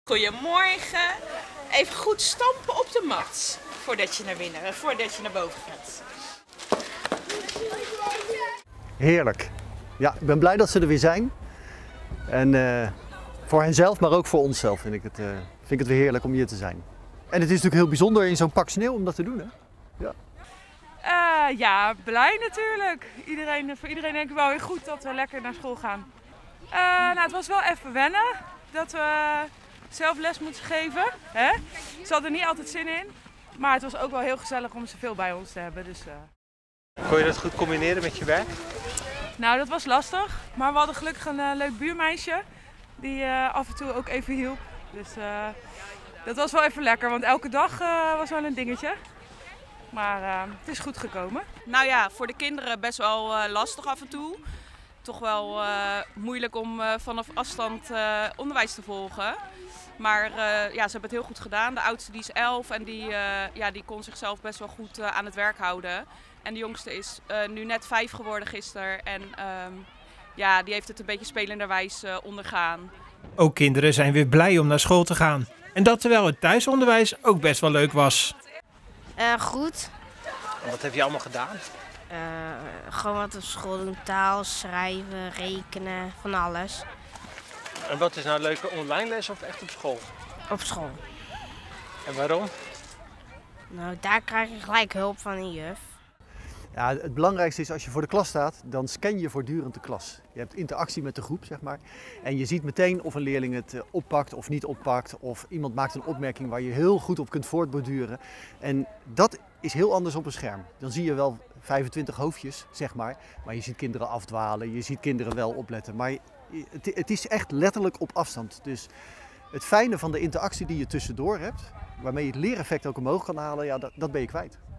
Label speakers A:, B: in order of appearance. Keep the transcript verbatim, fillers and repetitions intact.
A: Goedemorgen. Even goed stampen op de mat voordat je naar binnen, voordat je naar boven gaat.
B: Heerlijk. Ja, ik ben blij dat ze er weer zijn. En uh, voor henzelf, maar ook voor onszelf vind ik, het, uh, vind ik het weer heerlijk om hier te zijn. En het is natuurlijk heel bijzonder in zo'n pak sneeuw om dat te doen, hè? Ja.
C: Uh, ja, blij natuurlijk. Iedereen, voor iedereen denk ik wel weer goed dat we lekker naar school gaan. Uh, nou, het was wel even wennen dat we zelf les moeten geven. Hè? Ze hadden er niet altijd zin in, maar het was ook wel heel gezellig om zoveel bij ons te hebben. Dus, uh...
D: Kon je dat goed combineren met je werk?
C: Nou, dat was lastig, maar we hadden gelukkig een uh, leuk buurmeisje die uh, af en toe ook even hielp. Dus uh, dat was wel even lekker, want elke dag uh, was wel een dingetje. Maar uh, het is goed gekomen.
A: Nou ja, voor de kinderen best wel uh, lastig af en toe. Toch wel uh, moeilijk om uh, vanaf afstand uh, onderwijs te volgen. Maar uh, ja, ze hebben het heel goed gedaan. De oudste die is elf en die, uh, ja, die kon zichzelf best wel goed uh, aan het werk houden. En de jongste is uh, nu net vijf geworden gisteren. En um, ja, die heeft het een beetje spelenderwijs uh, ondergaan.
E: Ook kinderen zijn weer blij om naar school te gaan. En dat terwijl het thuisonderwijs ook best wel leuk was.
F: Uh, goed.
D: En wat heb je allemaal gedaan?
F: Uh, gewoon wat op school doen, taal, schrijven, rekenen, van alles.
D: En wat is nou leuke online les of echt op school?
F: Op school.
D: En waarom?
F: Nou, daar krijg je gelijk hulp van een juf.
B: Ja, het belangrijkste is als je voor de klas staat, dan scan je voortdurend de klas. Je hebt interactie met de groep, zeg maar. En je ziet meteen of een leerling het oppakt of niet oppakt. Of iemand maakt een opmerking waar je heel goed op kunt voortborduren. En dat is heel anders op een scherm. Dan zie je wel vijfentwintig hoofdjes, zeg maar. Maar je ziet kinderen afdwalen, je ziet kinderen wel opletten. Maar het, het is echt letterlijk op afstand. Dus het fijne van de interactie die je tussendoor hebt, waarmee je het leereffect ook omhoog kan halen, ja, dat, dat ben je kwijt.